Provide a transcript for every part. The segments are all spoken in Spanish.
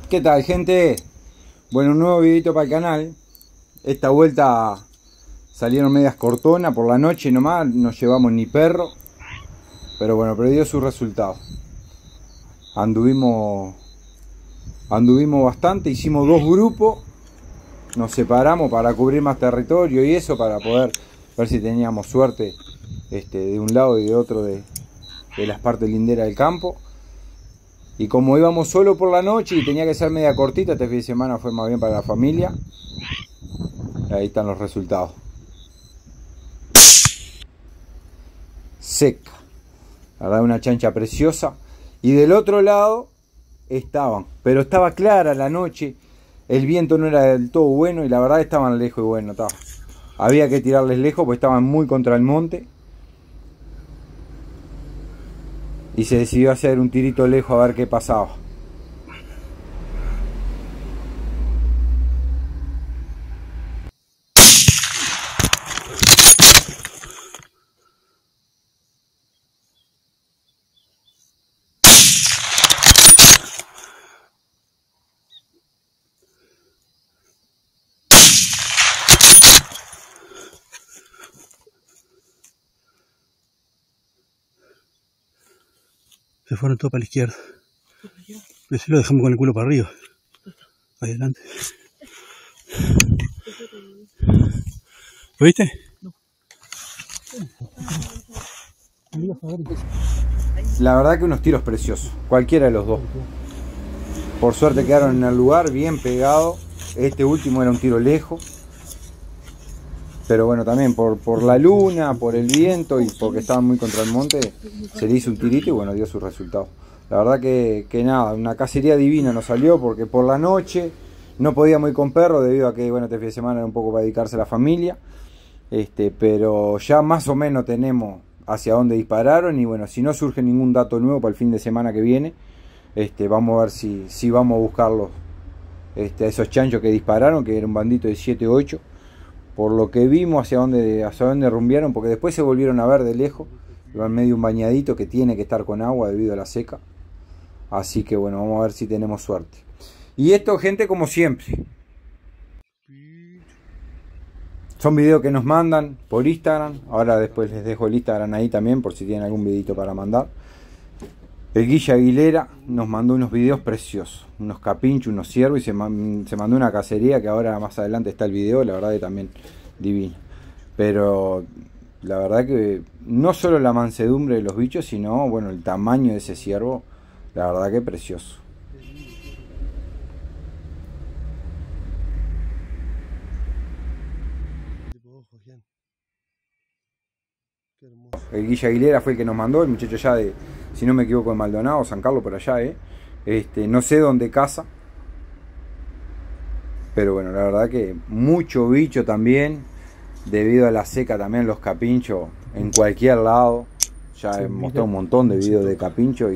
¿Qué tal, gente? Bueno, un nuevo videito para el canal. Esta vuelta salieron medias cortonas por la noche nomás, no llevamos ni perro. Pero bueno, pero dio su resultado. Anduvimos bastante, hicimos dos grupos. Nos separamos para cubrir más territorio y eso, para poder ver si teníamos suerte de un lado y de otro de las partes linderas del campo. Y como íbamos solo por la noche y tenía que ser media cortita, este fin de semana fue más bien para la familia. Ahí están los resultados. Seca. La verdad, una chancha preciosa. Y del otro lado estaban, pero estaba clara la noche. El viento no era del todo bueno y la verdad estaban lejos y bueno, había que tirarles lejos porque estaban muy contra el monte. Y se decidió hacer un tirito lejos a ver qué pasaba. Se fueron todos para la izquierda. Pero si lo dejamos con el culo para arriba. Adelante. ¿Lo viste? No. La verdad que unos tiros preciosos. Cualquiera de los dos. Por suerte quedaron en el lugar, bien pegados. Este último era un tiro lejos. Pero bueno, también por la luna, por el viento y porque estaban muy contra el monte, se le hizo un tirito y bueno, dio su resultado. La verdad que nada, una cacería divina nos salió porque por la noche no podíamos ir con perro debido a que bueno, este fin de semana era un poco para dedicarse a la familia. Pero ya más o menos tenemos hacia dónde dispararon y bueno, si no surge ningún dato nuevo para el fin de semana que viene, vamos a ver si vamos a buscarlos, a esos chanchos que dispararon, que era un bandito de 7 o 8. Por lo que vimos hacia dónde rumbearon, porque después se volvieron a ver de lejos, iban medio un bañadito que tiene que estar con agua debido a la seca. Así que bueno, vamos a ver si tenemos suerte. Y esto, gente, como siempre, son videos que nos mandan por Instagram. Ahora después les dejo el Instagram ahí también por si tienen algún videito para mandar. El Guille Aguilera nos mandó unos videos preciosos, unos capinchos, unos ciervos y se mandó una cacería que ahora más adelante está el video, la verdad que también divino. Pero la verdad que no solo la mansedumbre de los bichos, sino bueno, el tamaño de ese ciervo, la verdad que precioso. El Guille Aguilera fue el que nos mandó, el muchacho ya de, si no me equivoco, de Maldonado, San Carlos, por allá, no sé dónde caza. Pero bueno, la verdad que mucho bicho también, debido a la seca también los capinchos en cualquier lado. Ya he mostrado un montón de videos de capinchos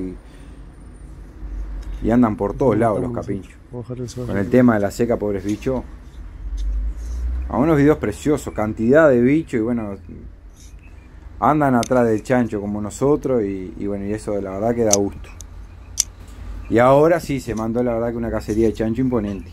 y andan por todos lados los capinchos. Con el tema de la seca, pobres bichos. A unos videos preciosos, cantidad de bichos y bueno, andan atrás del chancho como nosotros y bueno, y eso la verdad que da gusto. Y ahora sí se mandó la verdad que una cacería de chancho imponente.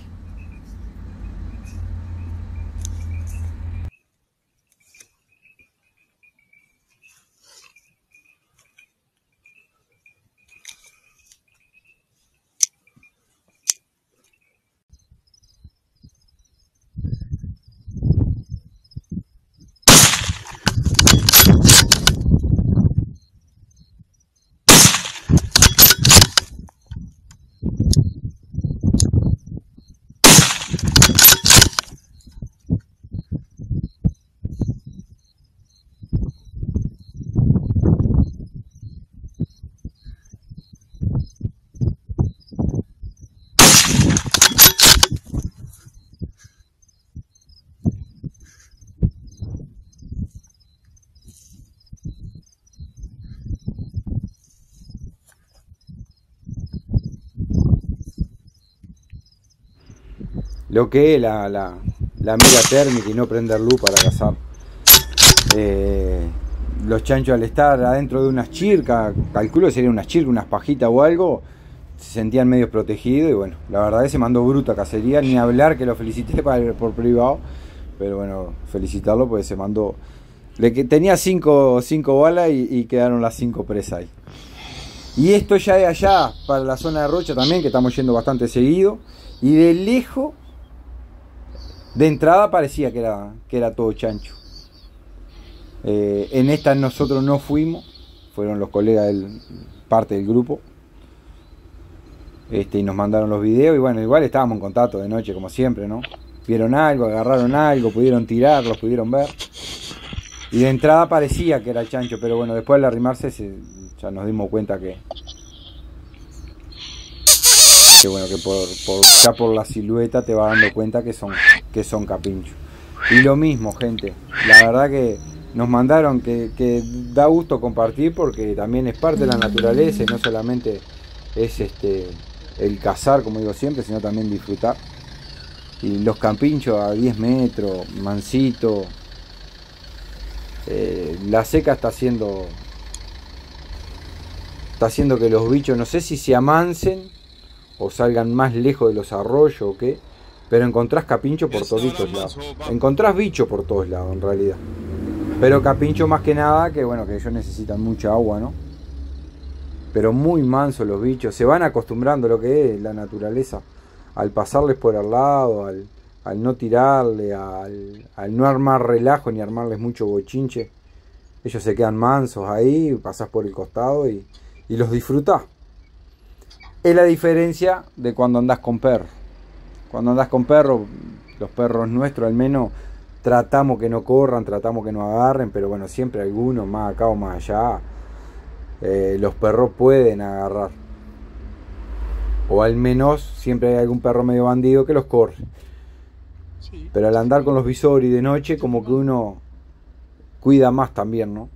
Lo que es la mira térmica y no prender luz para cazar. Los chanchos al estar adentro de unas chircas, calculo que serían unas chircas, unas pajitas o algo, se sentían medio protegidos y bueno, la verdad es que se mandó bruta cacería, ni hablar que lo felicité por privado, pero bueno, felicitarlo porque se mandó, tenía 5 balas y quedaron las 5 presas ahí. Y esto ya es allá para la zona de Rocha también, que estamos yendo bastante seguido, y de lejos, de entrada parecía que era todo chancho. En esta nosotros no fuimos, fueron los colegas parte del grupo, y nos mandaron los videos y bueno, igual estábamos en contacto de noche como siempre, ¿no? Vieron algo, agarraron algo, pudieron tirarlos, pudieron ver. Y de entrada parecía que era chancho, pero bueno, después de arrimarse ya nos dimos cuenta que bueno, que ya por la silueta te vas dando cuenta que son capinchos. Y lo mismo, gente, la verdad que nos mandaron que da gusto compartir porque también es parte de la naturaleza y no solamente es el cazar, como digo siempre, sino también disfrutar. Y los capinchos a 10 metros, mansito. La seca está haciendo que los bichos, no sé si se amansen o salgan más lejos de los arroyos o qué, pero encontrás capincho por todos lados. Encontrás bicho por todos lados en realidad. Pero capincho más que nada, que bueno, que ellos necesitan mucha agua, ¿no? Pero muy mansos los bichos, se van acostumbrando a lo que es la naturaleza, al pasarles por al lado, al no tirarle, al no armar relajo ni armarles mucho bochinche. Ellos se quedan mansos ahí, pasás por el costado y los disfrutás. Es la diferencia de cuando andás con perros. Cuando andás con perros, los perros nuestros al menos, tratamos que no corran, tratamos que no agarren, pero bueno, siempre algunos más acá o más allá, los perros pueden agarrar. O al menos siempre hay algún perro medio bandido que los corre. Pero al andar con los visores y de noche, como que uno cuida más también, ¿no?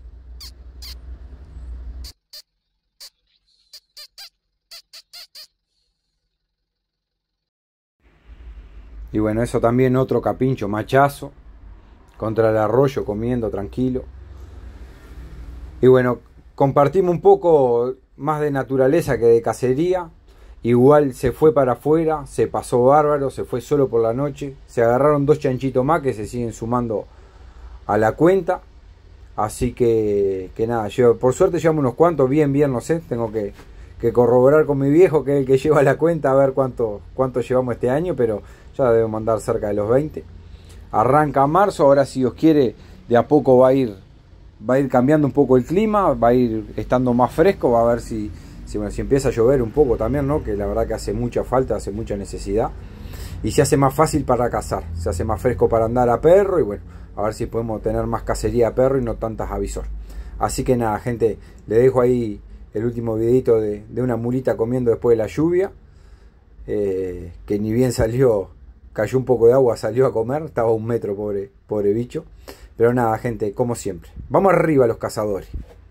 Y bueno, eso también otro capincho, machazo, contra el arroyo comiendo tranquilo. Y bueno, compartimos un poco más de naturaleza que de cacería. Igual se fue para afuera, se pasó bárbaro, se fue solo por la noche. Se agarraron 2 chanchitos más que se siguen sumando a la cuenta. Así que nada, por suerte llevamos unos cuantos, bien, no sé. Tengo que corroborar con mi viejo, que es el que lleva la cuenta, a ver cuánto llevamos este año, pero ya debemos andar cerca de los 20. Arranca marzo, ahora si Dios quiere, de a poco va a ir cambiando un poco el clima, va a ir estando más fresco, va a ver si empieza a llover un poco también, ¿no? Que la verdad que hace mucha falta, hace mucha necesidad. Y se hace más fácil para cazar, se hace más fresco para andar a perro y bueno, a ver si podemos tener más cacería a perro y no tantas a visor. Así que nada, gente, le dejo ahí el último videito de una mulita comiendo después de la lluvia, que ni bien cayó un poco de agua, salió a comer, estaba a 1 metro, pobre bicho. Pero nada, gente, como siempre, vamos arriba los cazadores.